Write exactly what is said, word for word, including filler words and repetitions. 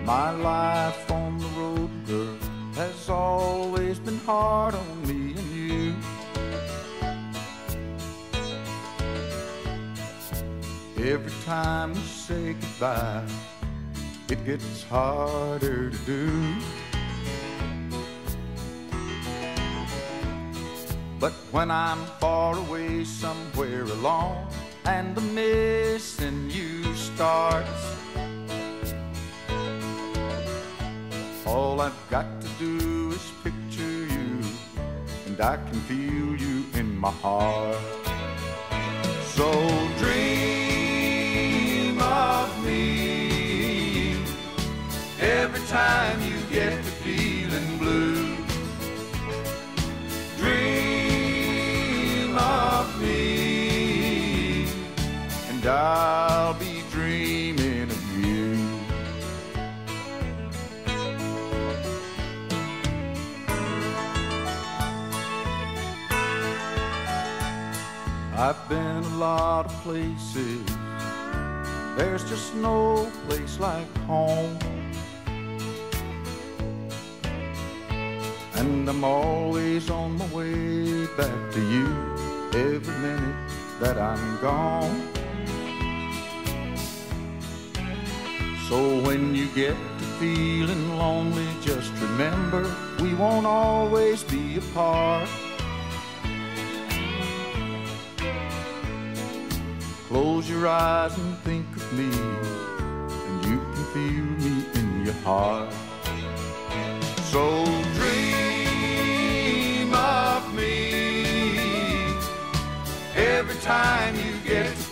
My life on the road, girl, has always been hard on me and you. Every time we say goodbye, it gets harder to do. But when I'm far away somewhere alone and the missing you starts, all I've got to do is picture you, and I can feel you in my heart. So dream of me every time you get to feeling blue. Dream of me, and I'll be dreaming of you. I've been a lot of places, there's just no place like home. And I'm always on my way back to you every minute that I'm gone. So when you get to feeling lonely, just remember we won't always be apart. Close your eyes and think of me, and you can feel me in your heart. So dream of me every time you get to